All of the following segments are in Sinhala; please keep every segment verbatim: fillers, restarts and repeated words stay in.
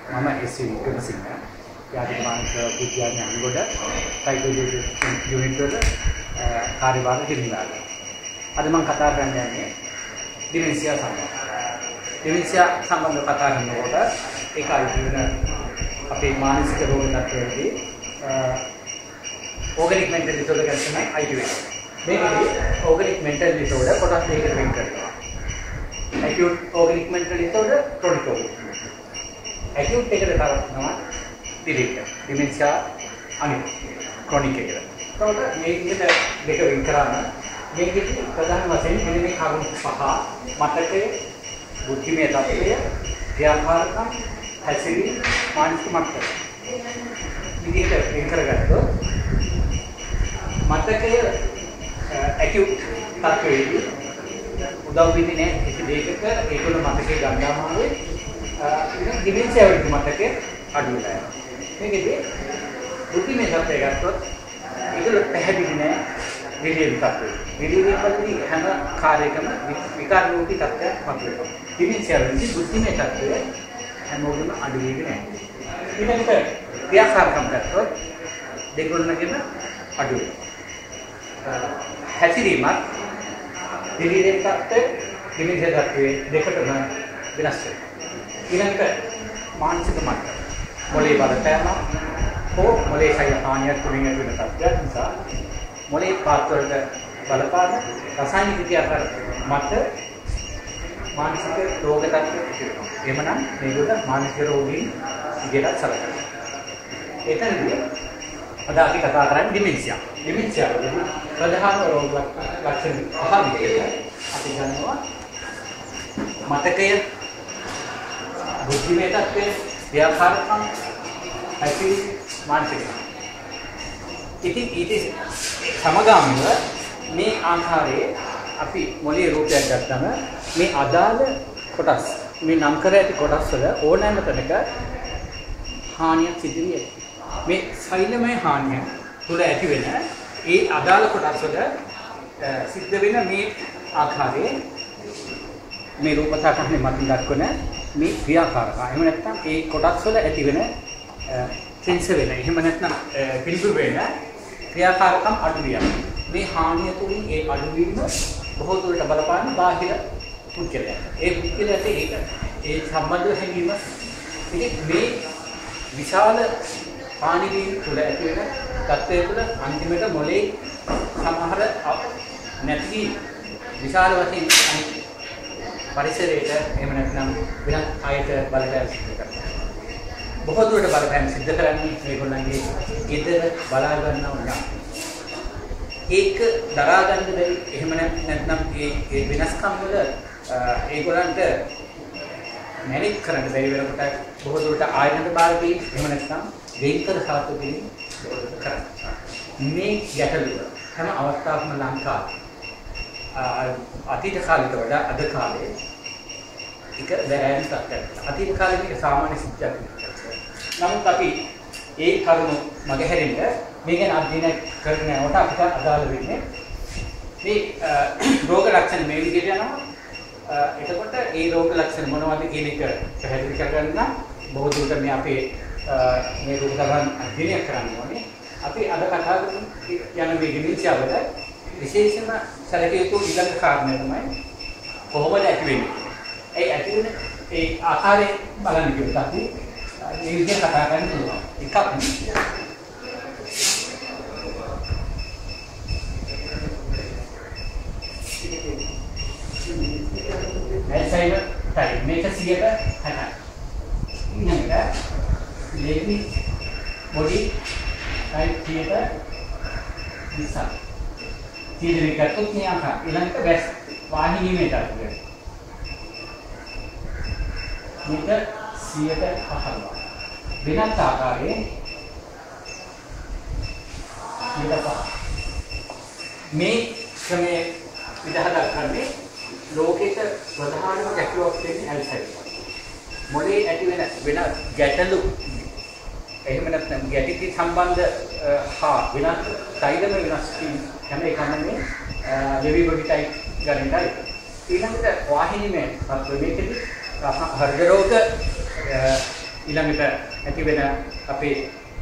මම එස් වී වික්‍රමසිංහ යාදිමානක විද්‍යාඥ අංගොඩ සයිකෝලොජි යුනිට් වල කාර්යභාර හිමිවාද. අද මම කතා කරන්න යන්නේ ඩිමෙන්සියා සම්බන්ධ. ඩිමෙන්සියා සම්බන්ධව කතා කරනකොට ඒකයි වෙන අපේ මානසික රෝග තත්ත්වයේදී ඕගනික් මෙන්ටල් ඩිසෝඩර් ගැන තමයි අයිති වෙන්නේ. මේකදී ඕගනික් මෙන්ටල් ඩිසෝඩර් කොටස් දෙකකට වෙන් කරනවා. acute organic mental disorder, chronic organic. acute එකට තරනවා dementia. dementia අනිත් chronic එකට. එතකොට මේ විදිහට දෙක වෙන් කරාම මේකෙදි ප්‍රධාන වශයෙන් මෙන්න මේ කරුණු පහ මතකයේ බුද්ධිමය තත්ත්වය, ව්‍යාපාරකම්, හැසිරීම, මානසික මට්ටම. විදිහට වෙන් කරගත්තොත් මතකය acute තත්ත්වයේදී උදව් වෙන්නේ නැහැ කිසි දෙයකට ඒකවල මතකේ ගන්නාමාවේ ඉතින් ඩිමෙන්සියා වලදී මතකේ අඩු වෙලා යනවා. මේකෙදි බුද්ධිමය තත්ත්වය ගත්තොත් ඒකවල පැහැදිලි නැහැ විලියම් තත්ත්වය. විලියම් වලදී හැම කාර්යයකම විකාර රූපී තත්ත්වයක් මතුවෙනවා. ඩිමෙන්සියා වලදී බුද්ධිමය තත්ත්වය හැමෝගෙම අඩු වෙන්නේ නැහැ. ඊළඟට ක්‍රියාකාරකම් ගත්තොත් දෙගොල්ලන්ගෙම අඩු වෙනවා. හැසිරීමත් දිලිරේ තත්ත්වය දිලිරේ තත්ත්වයේ දෙකටම වෙනස් වෙනවා. ඊළඟට මානසික මට්ටම මොළේ බලපෑම හෝ මොළේ ශරීර හානියක් තුලින් ඇති වෙන තත්ත්වයක් නිසා මොළේ පාත් වලට බලපාන රසායනික ක්‍රියාකාර මත මානසික රෝග තත්ත්වයක් තියෙනවා. එhmenan මේකට මානසික රෝගීන් විදිහට සැලකනවා. එතනදී අද අපි කතා කරන්නේ ඩිමෙන්සියා. ඩිමෙන්සියා වලදී ප්‍රධාන රෝග ලක්ෂණ පහ විදිහට අපි ගන්නවා මතකය, බුද්ධිමය තත්ත්වය, ව්‍යාපාරකම්, හැසිරීම, මානසික. ඉතින් ඊට සමගාමීව මේ ආකාරයේ අපි මොළයේ රූපයක් ගත්තම මේ අදාළ කොටස් මේ නම් කර ඇති කොටස් වල ඕනෑම තැනක හානියක් සිදු වෙයි. මේ ශෛලමය හානිය තුළ ඇති වෙන ඒ අදාළ කොටස් වල සිද්ධ වෙන මේ ආකාරයේ මේ රූපසාකරණය මතින් දක්වන මේ ක්‍රියාකාරකම්. එහෙම නැත්නම් ඒ කොටස් වල ඇති වෙන සෙන්සර් වෙන. එහෙම නැත්නම් පිළිබිඹු වෙන ක්‍රියාකාරකම් අඩු වෙනවා. මේ හානිය තුළින් ඒ අඩුවීම බොහෝ දුරට බලපාන බාහිර පුද්ගලයා. ඒ පුද්ගලයාට ඒක ඒ සම්බන්ධ හැඟීම ඉතින් මේ විශාල පාණිවීම තුළ ඇති වෙන තත්ත්වය තුළ අන්තිමට මොළේ සමහර නැති විශාල වශයෙන් පරිසරයට එහෙම නැත්නම් වෙනත් අයට බලපෑම් සිදු කරනවා. බොහෝ දුරට බලපෑම් සිදු කරන්නේ මේගොල්ලන්ගේ ගෙදර බලා ගන්නව නම් ඒක දරා ගන්න බැරි එහෙම නැත්නම් ඒ ඒ වෙනස්කම් වල ඒගොල්ලන්ට මැනේජ් කරන්න බැරි වෙනකොට බොහෝ දුරට ආයතන බාරදී එහෙම නැත්නම් වෙන්කර සාතු දෙමින් කරනවා. මේ ගැටලුව හැම අවස්ථාවකම ලංකාවේ අතීත කාලයට වඩා අද කාලේ එක දැහැන් තත්ත්වයක්. අතීත කාලේ මේක සාමාන්‍ය සිද්ධියක් නෙවෙයි. නමුත් අපි ඒ කරුණු මගහැරෙන්න මේ ගැන අධ්‍යයනය කරගෙන යනකොට අපිට අදාළ වෙන්නේ මේ රෝග ලක්ෂණ මේ විදිහට යනවා. එතකොට ඒ රෝග ලක්ෂණ මොනවද කියන එක පැහැදිලි කරගන්න බොහෝ දුරට මේ අපේ මේ රෝග දරන අධ්‍යයනය කරන්න ඕනේ. අපි අද කතා කරමු යන මේ ඩිමෙන්සියා වල විශේෂම සැලකිය යුතු ඊළඟ කාරණය තමයි කොහොමද ඇති වෙන්නේ. ඒ ඇති වෙන ඒ ආකාරය බලන්න කිව්වොත් අපි මේ විදිහට කතා කරන්න පුළුවන්. එකක් ඇල්සයිමර් ටයිප් මේක සියයට හැටයි. ඊළඟට ලේවි බොඩි ටයිප් සියයට විස්සක්. සීදෙනෙක් ගත්තොත් මේ ආකාර ඊළඟට වැස් වාහිනී මේටර් එක. මේක සියයට පහළොව. වෙනත් ආකාරයේ සියයට පහ. මේ ක්‍රමයේ විදහා දක්වන්නේ ලෝකෙක ප්‍රධානම ගැටලුවක් වෙන්නේ ඇල්සයිමර්. මොළේ ඇති වෙන වෙන ගැටලු එහෙම නැත්නම් ගැටි සම්බන්ධ හා වෙනත් ශරීරම වෙනස් වීම හැම එකම මේ ලෙවි බොඩි ටයිප් ගන්නයි. ඊළඟට වාහිනීමේ තත්ත්වෙ මේකෙදි හෘද රෝග ඊළඟට ඇති වෙන අපේ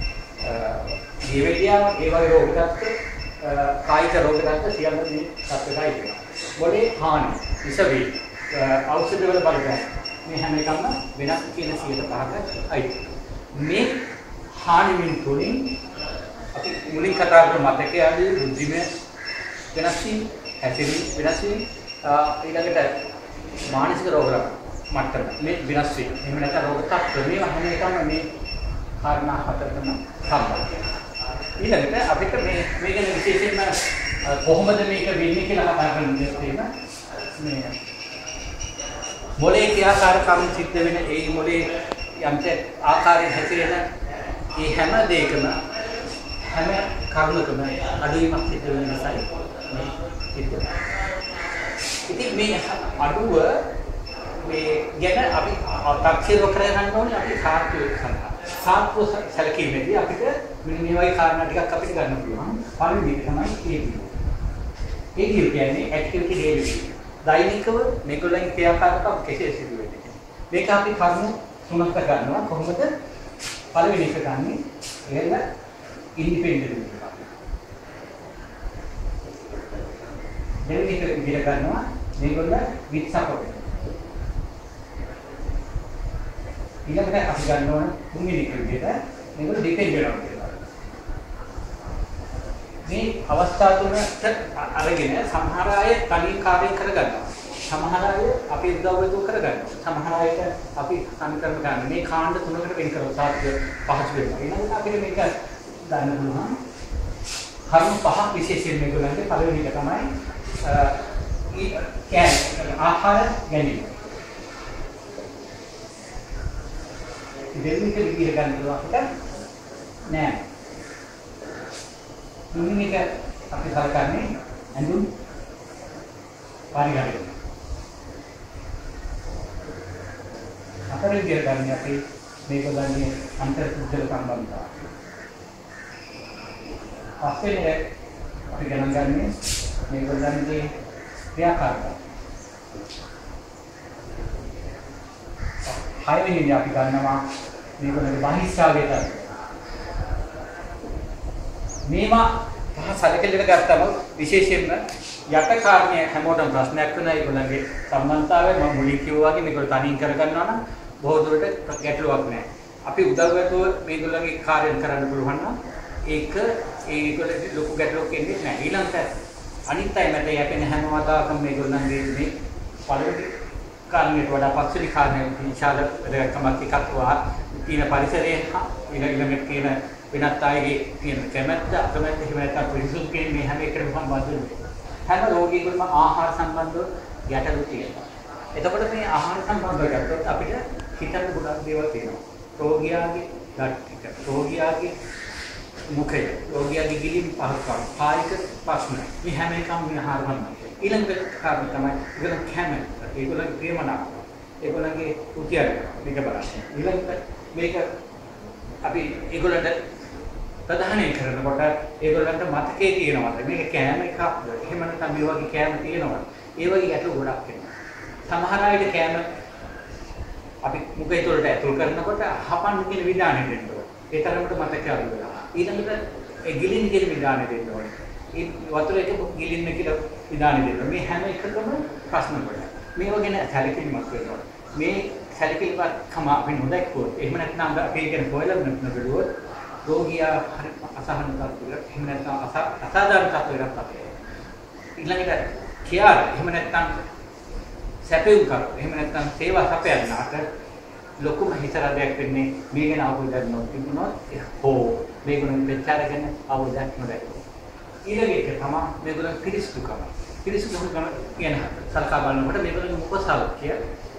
ජීවිතය ඒ වගේ රෝග තත්ත්ව කායික රෝග තත්ත්ව සියල්ල මේ තත්ත්වයයි වෙනවා. මොලේ හානි, විස වේග, ඖෂධ වල බලපෑම මේ හැම එකක්ම වෙනස් කියන සියයට පහක අයිති. මේ හානි වලින් තුලින් අපි මුලින් කතා කරපු මතකයේ ආදී බුද්ධිමය වෙනස් වීම, හැසිරීම වෙනස් වීම, ඊළඟට මානසික රෝග මට්ටම මේ වෙනස් වීම. එහෙම නැත්නම් රෝග තත්ත්ව මේවා හැම එකක්ම මේ කාරණා හතරකම සම්බන්ධයි. ඊළඟට අපිට මේ මේ ගැන විශේෂයෙන්ම කොහොමද මේක වෙන්නේ කියලා කතා කරන්න මේ මොලේ ක්‍රියාකාරකම් සිද්ධ වෙන ඒ මොලේ යම්ත ආකාරයෙන් හැසිරෙන ඒ හැම දෙයකම හැම කර්මකම අඩුවීමක් සිද්ධ වෙන නිසායි මේ සිද්ධ වෙන්නේ. ඉතින් මේ අඩුව මේ ගැන අපි තාක්ෂික කරගන්න ඕනේ අපි සාර්ථක සඳහා. සාර්ථක සැලකීමේදී අපිට මෙන්න මේ වගේ කාරණා ටිකක් අපිට ගන්න පුළුවන්. පළවෙනි එක තමයි ඒ ඒ කියන්නේ ඇක්ටිවිටි ඩේලි. දෛනිකව මේගොල්ලන්ගේ ක්‍රියාකාරකම් කෙසේ සිදු වෙන්නේ. මේක අපි කරුණු තුනක් ගන්නවා. කොහොමද? පළවෙනි එක ගන්නෙ එහෙම ඉන්ඩිපෙන්ඩන්ට් එක. දෙවෙනි එක විදිහට ගන්නවා මේගොල්ල විත් සපෝට්. ඊළඟට අපි ගන්න ඕන තුන්වෙනි එක විදිහට මේගොල්ල ඩිපෙන්ඩ් වෙනවා කියලා. මේ අවස්ථා තුනට අරගෙන සමහර අය තනියෙන් කාර්යය කරගන්නවා. සමහර අය අපි උදව්ව කරගන්නවා. සමහර අයට අපි සම්කරණ ගන්න. මේ කාණ්ඩ තුනකට වෙන් කරලා සාර්ථක පහසු වෙනවා. ඊළඟට අපිට මේක ගන්න පුළුවන්. කර්ම පහක් විශේෂයෙන් මේගොල්ලන්ගේ පළවෙනි එක තමයි කෑම ආහාර ගැනීම. දෙවෙනි එක විදිහ ගන්න පුළුවන් අපිට නෑ. තුන්වෙනි එක අපි කරකන්නේ ඇඳුම් පරිගණකය. හතරවෙනි විදිහ ගන්න අපි මේගොල්ලන්ගේ අන්තර්පුද්ගල සම්බන්ධතාව. පස්වෙනි එක අපි ගණන් ගන්නේ මේගොල්ලන්ගේ ක්‍රියාකාරකම්. හයවෙනි එක අපි ගන්නවා මේගොල්ලන්ගේ බහිස්රාවය තත්ත්වය. මේවා පහ සැලකෙල්ලට ගත්තම විශේෂයෙන්ම යට කාරණේ හැමෝටම ප්‍රශ්නයක් වෙනවා ඒගොල්ලන්ගේ සම්බන්ධතාවය. මම මුලින් කිව්වා වගේ මේගොල්ලෝ තනියෙන් කරගන්නවා නම් බොහෝ දුරට ගැටලුවක් නැහැ. අපි උදව්වටව මේගොල්ලන්ගේ කාර්යයන් කරන්න පුළුවන් නම් ඒක ඒගොල්ලන්ගේ ලොකු ගැටලුවක් එන්නේ නැහැ. ඊළඟට අනිත් අය මත යැපෙන හැම වතාවකම මේගොල්ලන්ගේ මේ පළවෙනි කාරණේට වඩා පස්වෙනි කාරණේ විශාල වැදගත්කමක් එකක් වා තියෙන පරිසරයේ ඊළඟට කියන වෙනත් අයගේ තියෙන කැමැත්ත අකමැත්ත එහෙම නැත්නම් පිරිසුදු කියන මේ හැම එකකටම සම්බන්ධ වෙනවා. හැම රෝගීකම ආහාර සම්බන්ධව ගැටලු තියෙනවා. එතකොට මේ ආහාර සම්බන්ධව ගත්තොත් අපිට හිතන්න ගොඩක් දේවල් තියෙනවා. රෝගියාගේ ගට් එක, රෝගියාගේ මුඛය, රෝගියාගේ ගිලින් පහසුකම්, කායික ප්‍රශ්න. මේ හැම එකම මේ ආහාර සම්බන්ධයි. ඊළඟ කාරණා තමයි ඒගොල්ලෝ කැමැත්ත, ඒගොල්ලෝ ප්‍රේමනාප, ඒගොල්ලන්ගේ උත්‍යාගය මේක බලන්න. ඊළඟ මේක අපි ඒගොල්ලන්ට ප්‍රධානය කරනකොට ඒගොල්ලන්ට මතකයේ තියෙනවා මේක කෑම එකක් එහෙම නැත්නම් මේ වගේ කෑම තියෙනවා ඒ වගේ ගැටලු ගොඩක් එනවා. සමහර අයට කෑම අපි මුඛය තුළට ඇතුල් කරනකොට හපන්න කියන විධානය දෙන්න ඕනේ. ඒ තරමට මතකය අඩු වෙනවා. ඊළඟට ඒ ගිලින් කියන විධානය දෙන්න ඕනේ. ඒ වතුර එක ගිලින්න කියලා විධානය දෙන්න. මේ හැම එකකම ප්‍රශ්න ගොඩක්. මේව ගැන සැලකිලිමත් වෙනවා. මේ සැලකිලිමත් කම අපි නොදැක්කොත් එහෙම නැත්නම් අපි කියන හොයලා නොබලුවොත් රෝගියා හරි අසහන තත්ත්වයකට එහෙම නැත්නම් අසාධාරණ තත්ත්වයකට අපේ ඊළඟට කියාර එහෙම නැත්නම් සැපෙව් කර එහෙම නැත්නම් සේවා සපයන්නාට ලොකුම හිතරදයක් වෙන්නේ මේ ගැන අවබෝධයක් නොතිබුණොත් හෝ මේගොල්ලෝ මෙච්චර ගැන අවබෝධයක් නොදැක්කොත් ඊළඟ එක තමයි මේගොල්ලෝ පිරිසුදුකම පිරිසුදුකම කියන සලකා බලනකොට මේගොල්ලෝ මොකද සාල්කිය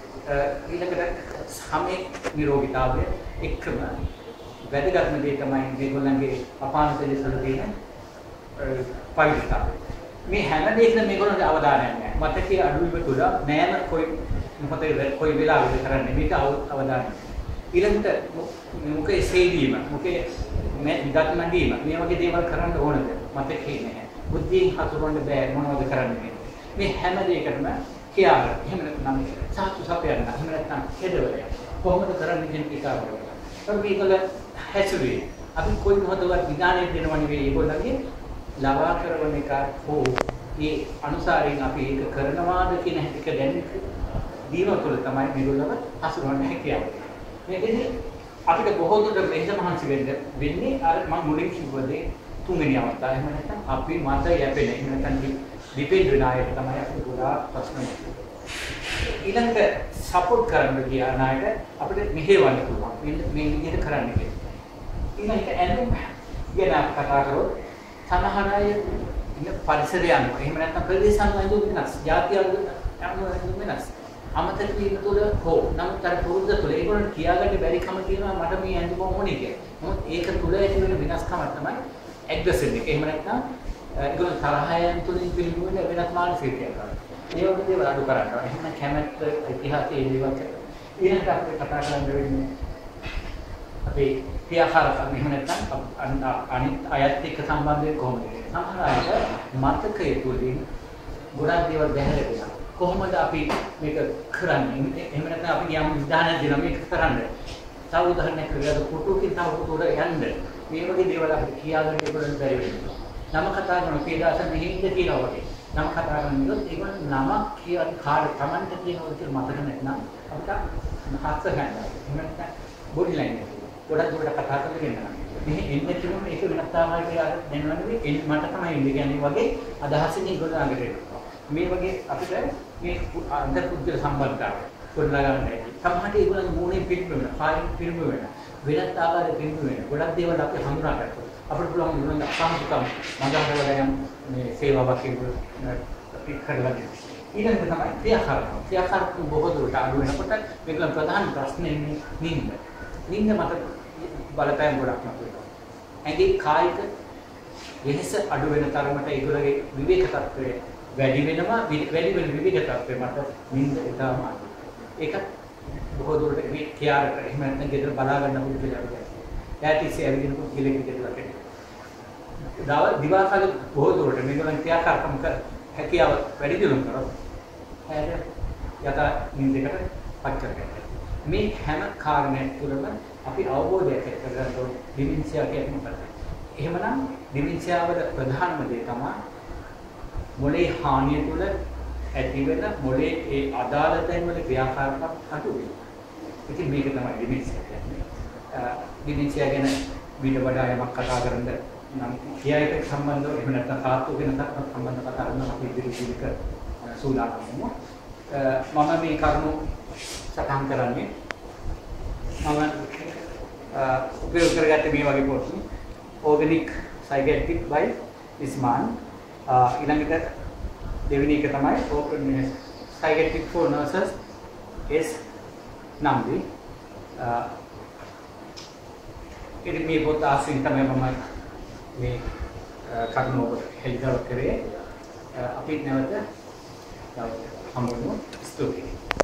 ඊළඟට සමේ නිරෝගීතාවය එක්කම වැදගත්ම දේ තමයි මේගොල්ලන්ගේ අපානසලේ සැලකීම පරිවිතාවය. මේ හැම දෙයකම මේගොල්ලන්ගේ අවධානයක් නැහැ. මතකයේ අඩුවීම තුළ නෑම කොයි මොකද කොයි වෙලාවෙද කරන්නේ මේක අවධානය. ඊළඟට මොකේ සේදීම මොකේ මේ විගත් නැදීම මේ වගේ දේවල් කරන්න ඕනද මතකයේ නැහැ. බුද්ධියෙන් හසුරවන්න බෑ මොනවද කරන්නේ. මේ හැම දෙයකටම කියාගන්න. එහෙම නැත්නම් සාතු සපයන්න. එහෙම නැත්නම් හෙදවල. කොහොමද කරන්නේ කියන එක पर මේකල හැසුවේ අපි කොයි මොහොතවත් විඥාණය දෙනව නෙවෙයි ඒගොල්ලන්ගේ ලබා කරන එක හෝ ඒ අනුසාරයෙන් අපි ඒක කරනවාද කියන එක දැන දීම තුළ තමයි මේගොල්ලව හසුරවන්න හැකියාව. මේකෙදි අපිට බොහෝ දුරට මෙහෙම මහන්සි වෙන්න වෙන්නේ අර මම මුලින් කිව්වදේ තුන්වෙනි අවස්ථාව. එහෙම නැත්නම් අපි මත යැපෙන එහෙම නැත්නම් ඩිපෙන්ඩ් වෙන අයට තමයි අපිට ගොඩාක් ප්‍රශ්න තියෙන්නේ. ඊළඟට සපෝට් කරන්න ගියා නායක අපිට මෙහෙවන්න පුළුවන්. මේ විදිහට කරන්න කියලා. ඊළඟට ඇඳුම් ගැන කතා කරොත් සමහර අය ඉන්න පරිසරය අනුව එහෙම නැත්නම් ප්‍රදේශ අනුව ඇඳුම් වෙනස්, ජාති අනුව ඇඳුම් වෙනස්. අමතක වීම තුළ හෝ නමුත් අර පුරුද්ද තුළ ඒගොල්ලන්ට කියාගන්න බැරි කම තියෙනවා මට මේ ඇඳුම ඕනේ කියලා. නමුත් ඒක තුළ ඇති වෙන වෙනස්කම තමයි ඇග්‍රෙසිව් එක. එහෙම නැත්නම් ඒගොල්ලෝ තරහයන් තුළින් පිළිගන්න වෙනස් මානසික ක්‍රියාවක්. ඒ වගේ දේවල් අඩු කරන්න. එහෙනම් කැමැත්ත ඉතිහාසයේ දේවල් ඊළඟට අපි කතා කරන්න වෙන්නේ අපේ ක්‍රියාකාරකම් එහෙම නැත්නම් අනිත් අයත් එක්ක සම්බන්ධය කොහොමද? සමහර අය මතකයේ තුලින් ගොඩක් දේවල් බැහැර වෙනවා. කොහොමද අපි මේක කරන්නේ? එහෙම නැත්නම් අපි යම් විධානයක් දෙනවා මේක කරන්න. තව උදාහරණයක් විදිහට ෆොටෝකින් තව ෆොටෝට යන්න. මේ වගේ දේවල් අපිට කියාගන්න පුළුවන් බැරි වෙනවා. නම කතා කරන පීඩාසන මෙහෙින්ද කියලා වගේ. නම කතා කරනකොට ඒක නමක් කියන කාර්ය Tamanට කියනවා කියලා මතක නැත්නම් අපිට හස්ස ගන්නවා. එහෙම නැත්නම් බොඩි ලයින් එක. ගොඩක් දුරට කතා කරලා ගෙන්නනවා. මේ එන්නේ කිව්වම ඒක වෙනස් තාමයි කියලා දැනවන්නේ එන්න මට තමයි ඉන්නේ කියන්නේ වගේ අදහසින් ඒගොල්ලෝ ළඟට එනවා. මේ වගේ අපිට මේ අන්තර්පුද්ගල සම්බන්ධතාවය ගොඩනගා ගන්න හැටි. සමහරට ඒගොල්ලන්ගේ මූණේ පිළිම වෙන, කායින් පිළිම වෙන, වෙනත් ආකාරයක පිළිම වෙන. ගොඩක් දේවල් අපි හඳුනා ගන්නවා. අපිට පුළුවන් ඒගොල්ලන්ගේ අසංකම් මඟහරවල යන මේ සේවාවක් ඒගොල්ලෝ අපි කරලා දෙනවා. ඊළඟට තමයි ක්‍රියාකාරකම්. ක්‍රියාකාරකම් බොහෝ දුරට අඩු වෙනකොට මේකල ප්‍රධාන ප්‍රශ්නේ නිින්ද. නිින්ද මත බලපෑම් ගොඩක් නතුනවා. ඇඟේ කායික වෙනස අඩු වෙන තරමට ඒගොල්ලගේ විවේක තත්ත්වය වැඩි වෙනවා. වැඩි වෙන විවේක තත්ත්වය මත නිින්ද ඉතාම අඩුයි. ඒක බොහෝ දුරට මේ කියාරට එහෙම නැත්නම් ගෙදර බලා ගන්න පුළුවන් කියලා අපි කියනවා. ඈතිසේ ඇවිදිනකොට කිලෙක ගෙදර කෙනෙක්. දවල් දිවා කාලේ බොහෝ දුරට මේගොල්ලන් ක්‍රියාකාරකම් කර හැකියාව වැඩි දියුණු කරොත් හැර යත නිින්දකට පත් කරගන්නවා. මේ හැම කාරණයක් තුළම අපි අවබෝධයක් ඇති කරගන්න ඕනේ ඩිමෙන්ෂියා කියන්නේ මොකක්ද? එහෙමනම් ඩිමෙන්ෂියා වල ප්‍රධානම දේ තමයි මොළේ හානිය තුළ ඇති වෙන මොළේ ඒ අදාළ තැන් වල ක්‍රියාකාරකම් අඩු වෙනවා. ඉතින් මේක තමයි ඩිමෙන්ෂියා කියන්නේ. ඩිමෙන්ෂියා ගැන ඊට වඩා යමක් කතා කරන්න නම් කියයික සම්බන්ධව එහෙම නැත්නම් තාත්තු වෙන සම්බන්ධ කතා කරන අපි ඉදිරි ජීවිත සූදානම් වෙනවා. මම මේ කරුණු සටහන් කරන්නේ මම උපයෝග කරගත්තේ මේ වගේ පොත් ඕගනික් සයිකියාට්‍රික් බයි ඉස්මාන් ඊළඟට දෙවෙනි එක තමයි psychiatric for nurses S Nambi ඉතින් මේ පොත් ආසින් තමයි මම මේ කරුණු හෙළිදරව් කරේ අපි නැවත හමුවෙමු ස්තුතියි